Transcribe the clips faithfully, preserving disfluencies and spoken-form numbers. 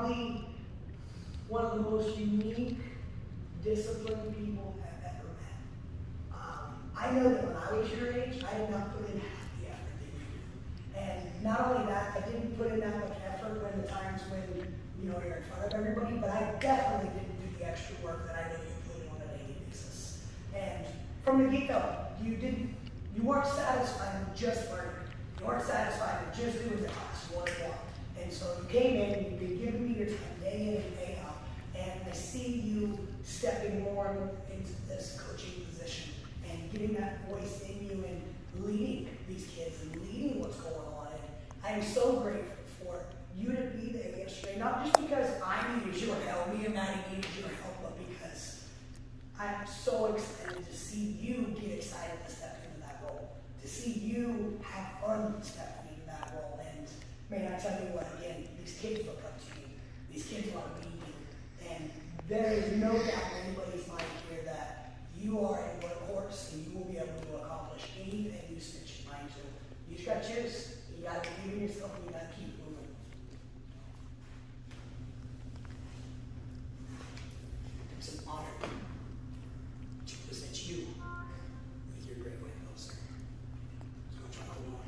probably one of the most unique, disciplined people I've ever met. Um, I know that when I was your age, I did not put in half the effort that you do. And not only that, I didn't put in that much effort when the times when, you know, you're in front of everybody, but I definitely didn't do the extra work that I know you put in on a daily basis. And from the get-go, you didn't, you weren't satisfied with just learning. You weren't satisfied with just doing the class. You wanted more. And so you came in and you've been giving me your time day in and day out. And I see you stepping more into this coaching position and getting that voice in you and leading these kids and leading what's going on. And I am so grateful for you to be there yesterday, not just because I needed your help, me and Maddie needed your help, but because I'm so excited to see you get excited to step into that role, to see you have fun stepping into that role. And man, I tell you what, again, these kids look up to you. These kids want to be you. And there is no doubt in anybody's mind here that you are a workhorse and you will be able to accomplish anything you set your mind to. You just got to choose. You got to believe in yourself and you got to keep moving. It's an honor to present you with your great way of sir. So I'll try to hold on.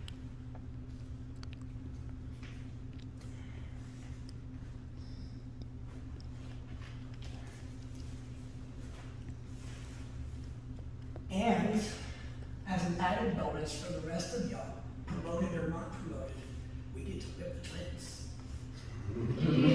And as an added bonus for the rest of y'all, promoted or not promoted, we get to rip the twins.